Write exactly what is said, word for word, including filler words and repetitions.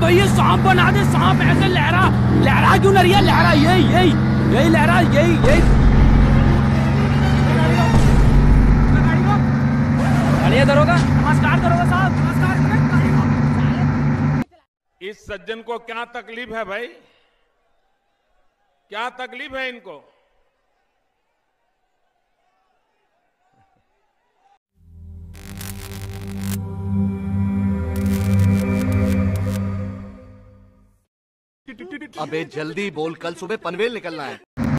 भाई ये सांप बना दे, सांप ऐसे लहरा लहरा क्यों नहीं रही है? लहरा यही यही यही लहरा यही यही गाड़ी दरोगा। नमस्कार दरोगा साहब, नमस्कार। इस सज्जन को क्या तकलीफ है भाई? क्या तकलीफ है इनको? अबे जल्दी बोल, कल सुबह पनवेल निकलना है।